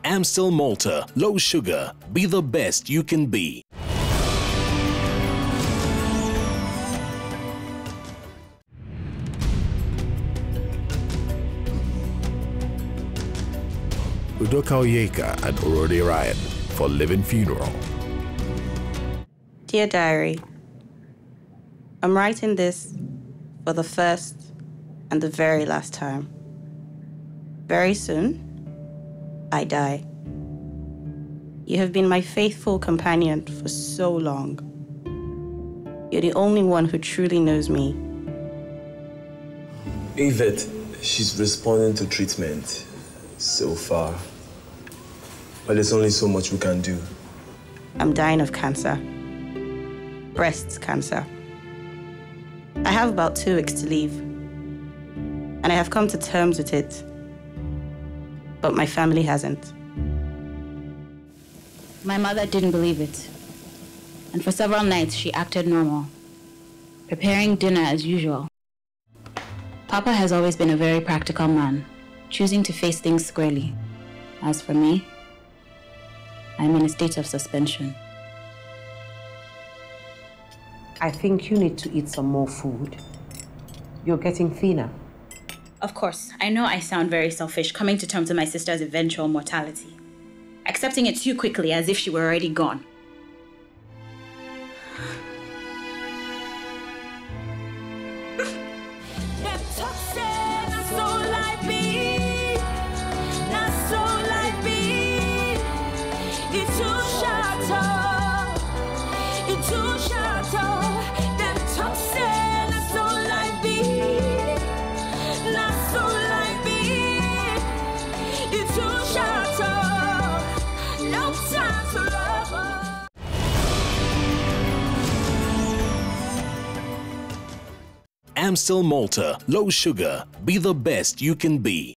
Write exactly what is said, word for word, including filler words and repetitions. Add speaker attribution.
Speaker 1: Amstel Malta, low sugar, be the best you can be.
Speaker 2: Udoka Oyeka and Orode Ryan for Living Funeral.
Speaker 3: Dear Diary, I'm writing this for the first and the very last time. Very soon, I die. You have been my faithful companion for so long. You're the only one who truly knows me.
Speaker 4: Yvette, she's responding to treatment so far. But there's only so much we can do.
Speaker 3: I'm dying of cancer. Breast cancer. I have about two weeks to live. And I have come to terms with it. But my family hasn't.
Speaker 5: My mother didn't believe it. And for several nights, she acted normal, preparing dinner as usual. Papa has always been a very practical man, choosing to face things squarely. As for me, I'm in a state of suspension.
Speaker 6: I think you need to eat some more food. You're getting thinner.
Speaker 5: Of course, I know I sound very selfish coming to terms with my sister's eventual mortality, accepting it too quickly as if she were already gone.
Speaker 1: Amstel Malta, low sugar, be the best you can be.